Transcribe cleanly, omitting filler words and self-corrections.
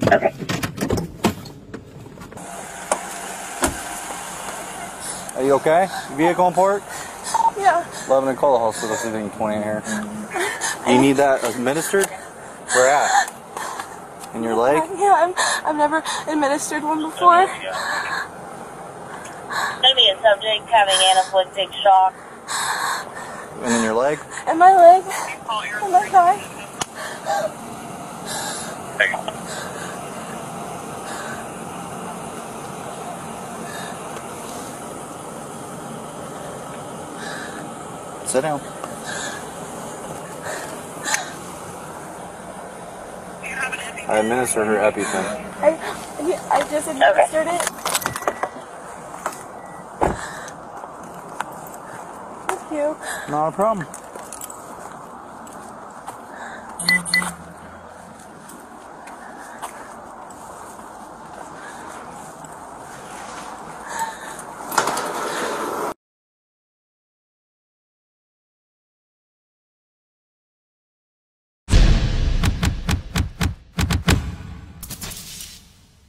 Okay. Are you okay? Vehicle in port? Yeah. 11 and call the hospital, see if they can 20 in here. Do you need that administered? Where at? In your leg? Yeah, I've never administered one before. Maybe a subject having anaphylactic shock. And in your leg? In my leg. In my thigh. Sit down. I administered her Epipen. I just administered it. Thank you. Not a problem.